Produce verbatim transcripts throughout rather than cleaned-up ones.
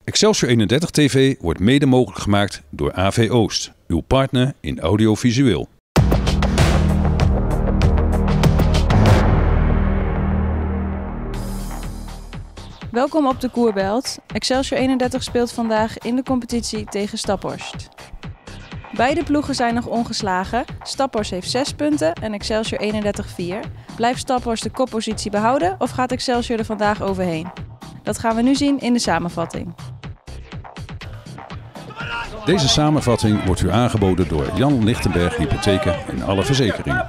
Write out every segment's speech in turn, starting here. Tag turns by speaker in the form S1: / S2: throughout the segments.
S1: Excelsior eenendertig T V wordt mede mogelijk gemaakt door A V Oost, uw partner in audiovisueel.
S2: Welkom op de Koerbelt. Excelsior eenendertig speelt vandaag in de competitie tegen Staphorst. Beide ploegen zijn nog ongeslagen. Staphorst heeft zes punten en Excelsior eenendertig vier. Blijft Staphorst de koppositie behouden of gaat Excelsior er vandaag overheen? Dat gaan we nu zien in de samenvatting.
S1: Deze samenvatting wordt u aangeboden door Jan Lichtenberg Hypotheken en alle verzekeringen.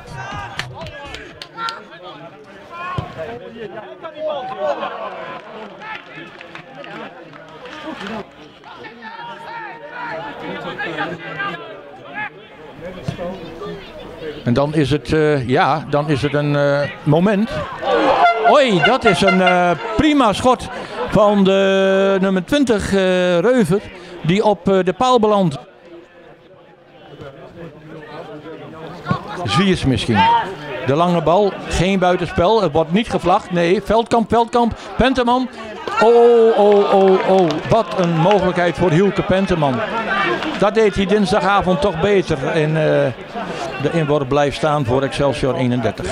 S3: En dan is het, uh, ja, dan is het een uh, moment. Oei, dat is een uh, prima schot van de nummer twintig uh, Reuver, die op uh, de paal belandt. Zwiers misschien. De lange bal, geen buitenspel, het wordt niet gevlacht. Nee, Veldkamp, Veldkamp, Penterman. Oh, oh, oh, oh, wat een mogelijkheid voor Hielke Penterman. Dat deed hij dinsdagavond toch beter. En uh, de inworp blijft staan voor Excelsior eenendertig.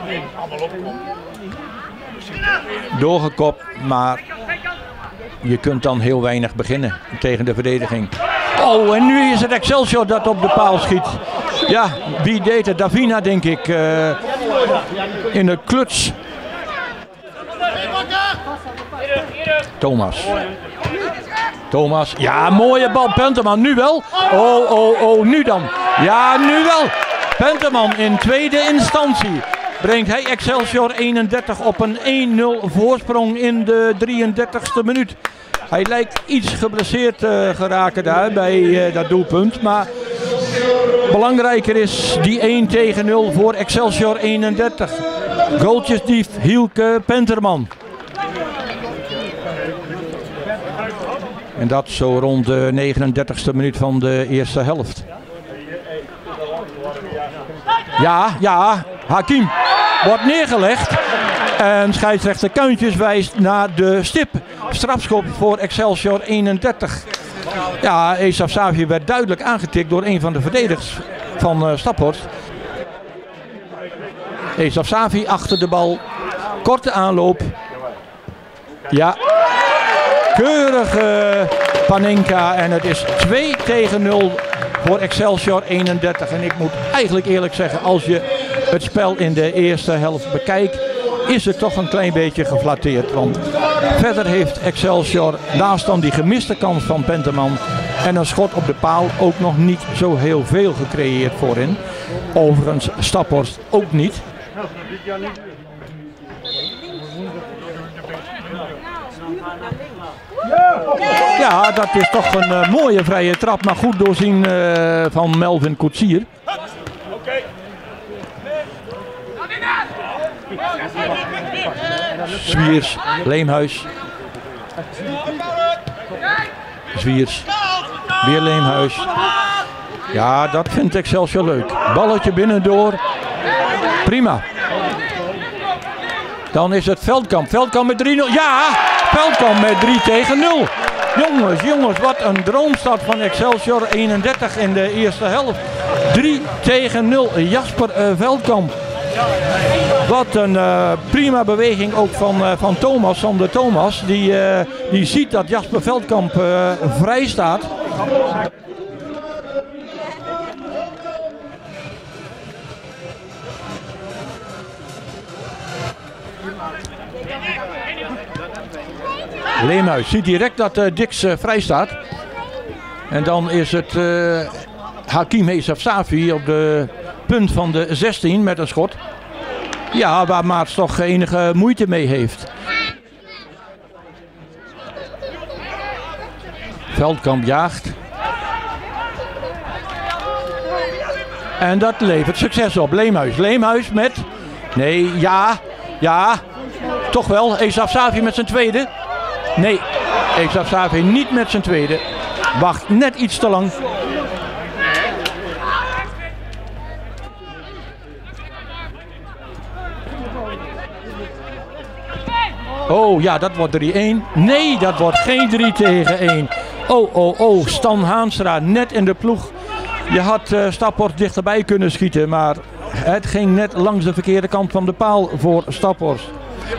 S3: Doorgekopt, maar je kunt dan heel weinig beginnen tegen de verdediging. Oh, en nu is het Excelsior dat op de paal schiet. Ja, wie deed het? Davina, denk ik. Uh, in de kluts. Thomas. Thomas. Ja, mooie bal. Penterman, nu wel. Oh, oh, oh, nu dan. Ja, nu wel. Penterman in tweede instantie. Brengt hij Excelsior eenendertig op een één nul voorsprong in de drieëndertigste minuut. Hij lijkt iets geblesseerd uh, geraken daar bij uh, dat doelpunt. Maar belangrijker is die één tegen nul voor Excelsior eenendertig. Goaltjesdief Hielke Penterman. En dat zo rond de negenendertigste minuut van de eerste helft. Ja, ja, Hakim wordt neergelegd. En scheidsrechter Kuintjes wijst naar de stip. Strafschop voor Excelsior eenendertig. Ja, Esaf Savi werd duidelijk aangetikt door een van de verdedigers van uh, Staphorst. Esaf Savi achter de bal. Korte aanloop. Ja. Keurige Panenka en het is twee tegen nul voor Excelsior eenendertig. En ik moet eigenlijk eerlijk zeggen, als je het spel in de eerste helft bekijkt, is het toch een klein beetje geflatteerd. Want verder heeft Excelsior naast dan die gemiste kans van Penterman en een schot op de paal ook nog niet zo heel veel gecreëerd voorin. Overigens Staphorst ook niet. Ja, dat is toch een uh, mooie vrije trap, maar goed doorzien uh, van Melvin Koetsier. Zwiers, Leemhuis. Zwiers, weer Leemhuis. Ja, dat vindt Excelsior leuk. Balletje binnendoor. Prima. Dan is het Veldkamp. Veldkamp met drie nul. Ja, Veldkamp met drie tegen nul. Jongens, jongens, wat een droomstart van Excelsior eenendertig in de eerste helft. drie tegen nul. Jasper uh, Veldkamp. Wat een uh, prima beweging ook van, uh, van Thomas, Sander Thomas. Die, uh, die ziet dat Jasper Veldkamp uh, vrij staat. Leemhuis ziet direct dat uh, Dix uh, vrij staat. En dan is het uh, Hakim Esaf Safi op de punt van de zestien met een schot. Ja, waar Maats toch enige moeite mee heeft. Veldkamp jaagt. En dat levert succes op. Leemhuis. Leemhuis met... Nee, ja, ja. Toch wel. Esaf Safi met zijn tweede. Nee, Esaf Savi niet met zijn tweede. Wacht net iets te lang. Oh ja, dat wordt drie-één. Nee, dat wordt geen drie tegen één. Oh, oh, oh, Stan Haanstra net in de ploeg. Je had uh, Staphorst dichterbij kunnen schieten, maar het ging net langs de verkeerde kant van de paal voor Staphorst.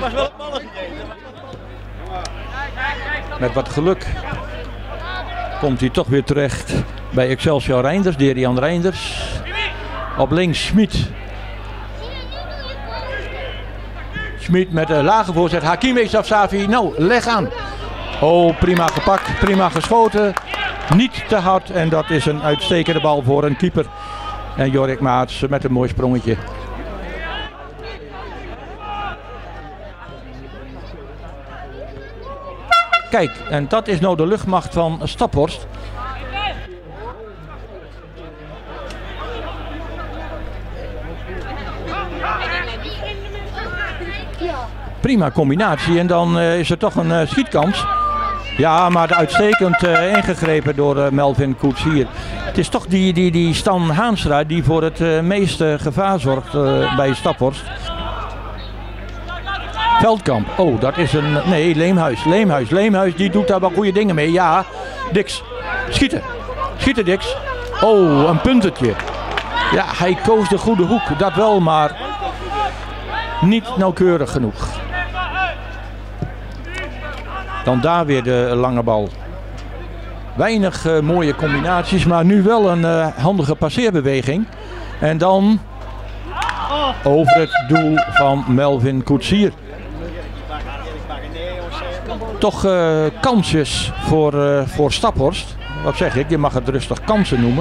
S3: Met wat geluk komt hij toch weer terecht bij Excelsior Reinders, Derian Reinders. Op links Schmid. Schmid met een lage voorzet. Hakim Esafsafi. Nou, leg aan. Oh, prima gepakt. Prima geschoten. Niet te hard. En dat is een uitstekende bal voor een keeper. En Jorik Maats met een mooi sprongetje. Kijk, en dat is nou de luchtmacht van Staphorst. Prima combinatie en dan uh, is er toch een uh, schietkans. Ja, maar uitstekend uh, ingegrepen door uh, Melvin Koetsier. Het is toch die, die, die Stan Haanstra die voor het uh, meeste gevaar zorgt uh, bij Staphorst. Veldkamp, oh dat is een, nee Leemhuis, Leemhuis, Leemhuis die doet daar wel goede dingen mee. Ja, Dix, schieten, schieten Dix. Oh, een puntetje. Ja, hij koos de goede hoek, dat wel, maar niet nauwkeurig genoeg. Dan daar weer de lange bal. Weinig uh, mooie combinaties, maar nu wel een uh, handige passeerbeweging. En dan over het doel van Melvin Koetsier. Toch uh, kansjes voor, uh, voor Staphorst. Wat zeg ik, je mag het rustig kansen noemen.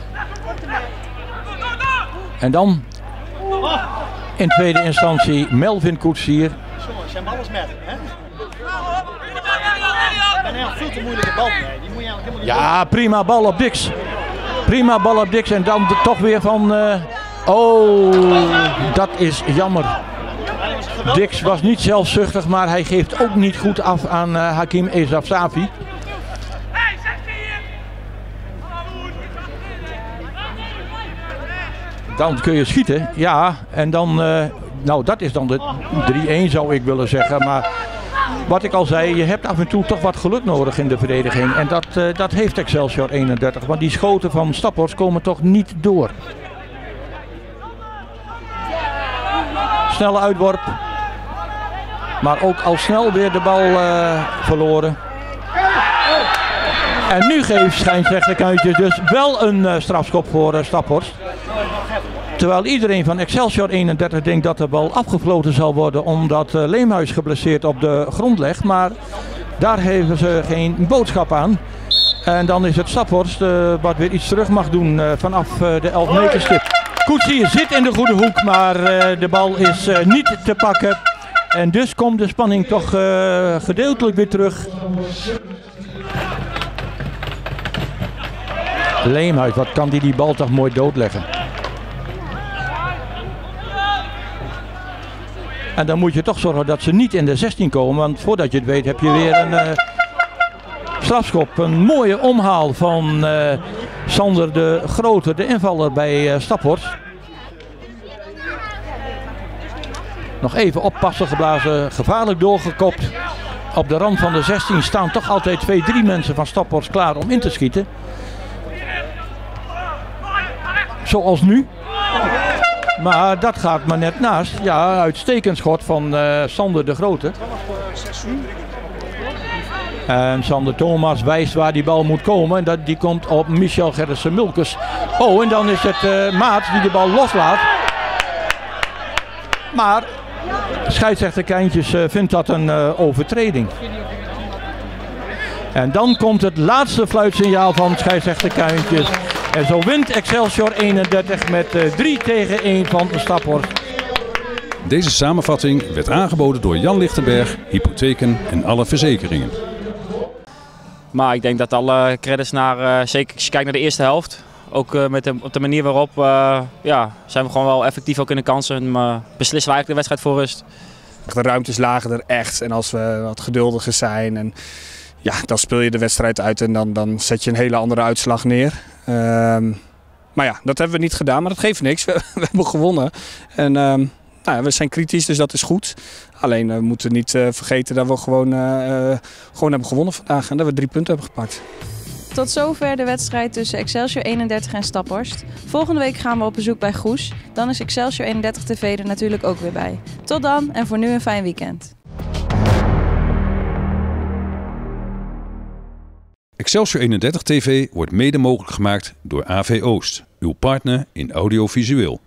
S3: En dan in tweede instantie Melvin Koetsier.
S4: Zijn bal is met, hè? Veel te moeilijke bal. Die moet je helemaal niet
S3: ja, prima bal op Dix. Prima bal op Dix en dan de, toch weer van... Uh, oh, dat is jammer. Dix was niet zelfzuchtig, maar hij geeft ook niet goed af aan uh, Hakim Esafsafi. Dan kun je schieten, ja, en dan... Uh, nou, dat is dan de drie-één zou ik willen zeggen, maar... Wat ik al zei, je hebt af en toe toch wat geluk nodig in de verdediging. En dat, uh, dat heeft Excelsior eenendertig. Want die schoten van Staphorst komen toch niet door. Snelle uitworp. Maar ook al snel weer de bal uh, verloren. En nu geeft scheidsrechter Kuintjes dus wel een uh, strafschop voor uh, Staphorst. Terwijl iedereen van Excelsior eenendertig denkt dat de bal afgefloten zal worden omdat uh, Leemhuis geblesseerd op de grond legt. Maar daar hebben ze geen boodschap aan. En dan is het Staphorst uh, wat weer iets terug mag doen uh, vanaf uh, de elf meter stip. Koetsier zit in de goede hoek, maar uh, de bal is uh, niet te pakken. En dus komt de spanning toch uh, gedeeltelijk weer terug. Leemhuis, wat kan die die bal toch mooi doodleggen. En dan moet je toch zorgen dat ze niet in de zestien komen. Want voordat je het weet heb je weer een uh, strafschop. Een mooie omhaal van uh, Sander de Grote, de invaller bij uh, Staphorst. Nog even oppassen geblazen, gevaarlijk doorgekopt. Op de rand van de zestien staan toch altijd twee, drie mensen van Staphorst klaar om in te schieten. Zoals nu. Maar dat gaat maar net naast. Ja, uitstekend schot van uh, Sander de Grote. En Sander Thomas wijst waar die bal moet komen. En dat, die komt op Michel Gerritsen-Mulkes. Oh, en dan is het uh, Maats die de bal loslaat. Maar scheidsrechter Kijntjes uh, vindt dat een uh, overtreding. En dan komt het laatste fluitsignaal van scheidsrechter Kijntjes. En zo wint Excelsior eenendertig met uh, drie tegen één van Staphorst.
S1: Deze samenvatting werd aangeboden door Jan Lichtenberg, Hypotheken en alle verzekeringen.
S5: Maar ik denk dat alle credits naar, uh, zeker als je kijkt naar de eerste helft. Ook uh, met de, op de manier waarop uh, ja, zijn we gewoon wel effectief ook in de kansen. Maar beslissen we eigenlijk de wedstrijd voor rust.
S6: De ruimtes lagen er echt en als we wat geduldiger zijn. En ja, dan speel je de wedstrijd uit en dan, dan zet je een hele andere uitslag neer. Um, maar ja, dat hebben we niet gedaan, maar dat geeft niks. We, we hebben gewonnen. En um, Nou ja, we zijn kritisch, dus dat is goed. Alleen we moeten niet uh, vergeten dat we gewoon, uh, uh, gewoon hebben gewonnen vandaag en dat we drie punten hebben gepakt.
S2: Tot zover de wedstrijd tussen Excelsior eenendertig en Staphorst. Volgende week gaan we op bezoek bij Goes. Dan is Excelsior eenendertig T V er natuurlijk ook weer bij. Tot dan en voor nu een fijn weekend.
S1: Excelsior eenendertig T V wordt mede mogelijk gemaakt door A V Oost, uw partner in audiovisueel.